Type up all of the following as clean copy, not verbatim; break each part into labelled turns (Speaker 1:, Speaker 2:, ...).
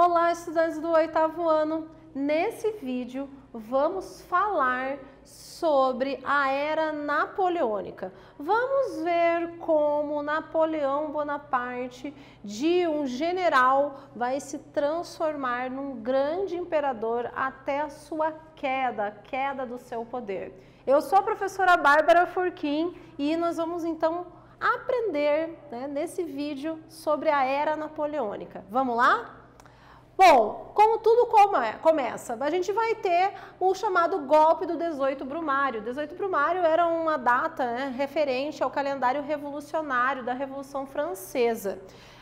Speaker 1: Olá, estudantes do 8º ano! Nesse vídeo vamos falar sobre a Era Napoleônica. Vamos ver como Napoleão Bonaparte, de um general, vai se transformar num grande imperador até a sua queda, a queda do seu poder. Eu sou a professora Bárbara Furquim e nós vamos então aprender, nesse vídeo sobre a Era Napoleônica. Vamos lá? Bom, como tudo começa, a gente vai ter o chamado golpe do 18 Brumário. 18 Brumário era uma data referente ao calendário revolucionário da Revolução Francesa.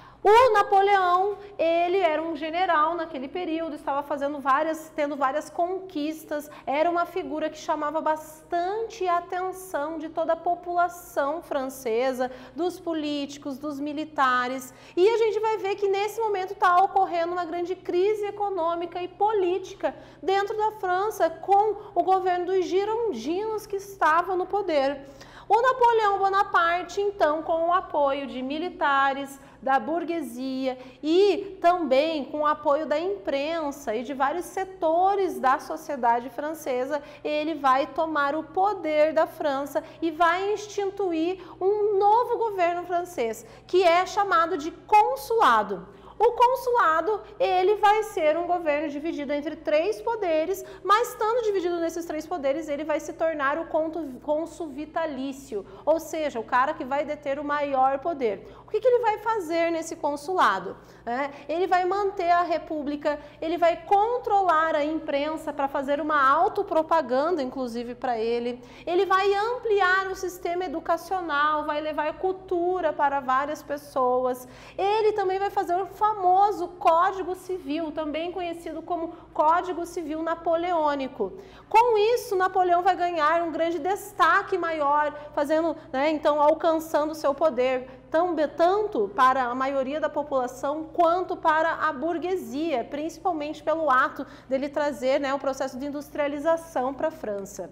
Speaker 1: O Napoleão, ele era um general naquele período, estava tendo várias conquistas, era uma figura que chamava bastante a atenção de toda a população francesa, dos políticos, dos militares, e a gente vai ver que nesse momento está ocorrendo uma grande crise econômica e política dentro da França, com o governo dos girondinos que estava no poder. O Napoleão Bonaparte, então, com o apoio de militares, da burguesia e também com o apoio da imprensa e de vários setores da sociedade francesa, ele vai tomar o poder da França e vai instituir um novo governo francês, que é chamado de consulado. O consulado, ele vai ser um governo dividido entre 3 poderes, mas estando dividido nesses 3 poderes, ele vai se tornar o cônsul vitalício, ou seja, o cara que vai deter o maior poder. O que ele vai fazer nesse consulado? Ele vai manter a república, ele vai controlar a imprensa para fazer uma autopropaganda, inclusive para ele vai ampliar o sistema educacional, vai levar cultura para várias pessoas, ele também vai fazer o famoso Código Civil, também conhecido como Código Civil Napoleônico. Com isso, Napoleão vai ganhar um grande destaque maior, então alcançando seu poder, tanto para a maioria da população quanto para a burguesia, principalmente pelo ato dele trazer o processo de industrialização para a França.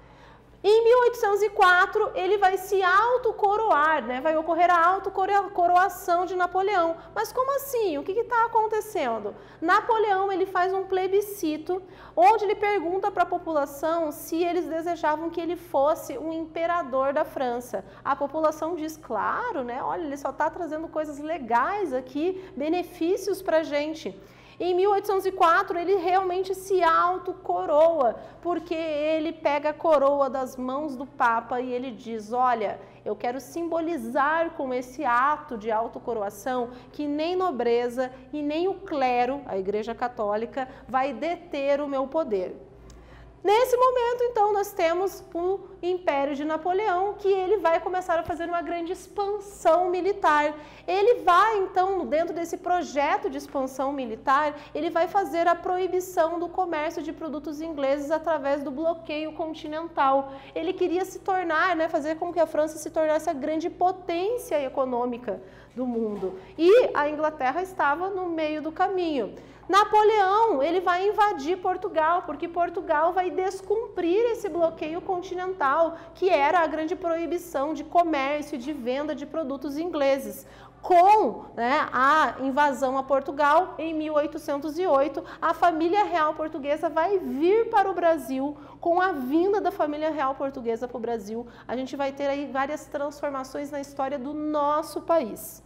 Speaker 1: Em 1804, ele vai se autocoroar, vai ocorrer a autocoroação de Napoleão. Mas como assim? O que está acontecendo? Napoleão, ele faz um plebiscito, onde ele pergunta para a população se eles desejavam que ele fosse um imperador da França. A população diz, claro, olha, ele só está trazendo coisas legais aqui, benefícios para a gente. Em 1804, ele realmente se autocoroa, porque ele pega a coroa das mãos do Papa e ele diz, olha, eu quero simbolizar com esse ato de autocoroação que nem nobreza e nem o clero, a Igreja Católica, vai deter o meu poder. Nesse momento, então, nós temos o Império de Napoleão, que ele vai começar a fazer uma grande expansão militar. Ele vai, então, dentro desse projeto de expansão militar, ele vai fazer a proibição do comércio de produtos ingleses através do bloqueio continental. Ele queria se tornar, fazer com que a França se tornasse a grande potência econômica do mundo. E a Inglaterra estava no meio do caminho. Napoleão, ele vai invadir Portugal, porque Portugal vai descumprir esse bloqueio continental, que era a grande proibição de comércio e de venda de produtos ingleses. Com a invasão a Portugal, em 1808, a família real portuguesa vai vir para o Brasil. Com a vinda da família real portuguesa para o Brasil, a gente vai ter aí várias transformações na história do nosso país.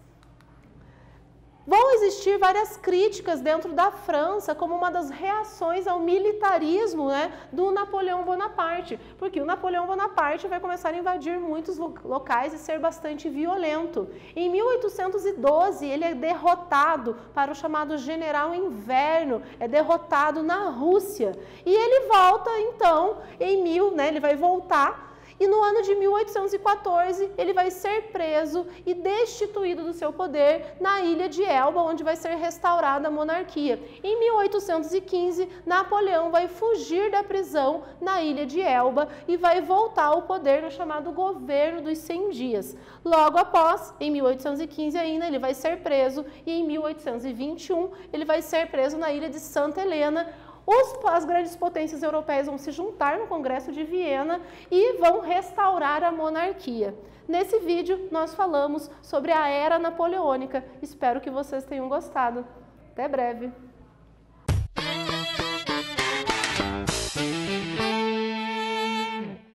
Speaker 1: Vão existir várias críticas dentro da França como uma das reações ao militarismo do Napoleão Bonaparte, porque o Napoleão Bonaparte vai começar a invadir muitos locais e ser bastante violento. Em 1812, ele é derrotado para o chamado General Inverno, é derrotado na Rússia. E ele volta, então, ele vai voltar. E no ano de 1814, ele vai ser preso e destituído do seu poder na ilha de Elba, onde vai ser restaurada a monarquia. Em 1815, Napoleão vai fugir da prisão na ilha de Elba e vai voltar ao poder no chamado Governo dos 100 Dias. Logo após, em 1815 ainda, ele vai ser preso e em 1821 ele vai ser preso na ilha de Santa Helena. As grandes potências europeias vão se juntar no Congresso de Viena e vão restaurar a monarquia. Nesse vídeo, nós falamos sobre a Era Napoleônica. Espero que vocês tenham gostado. Até breve!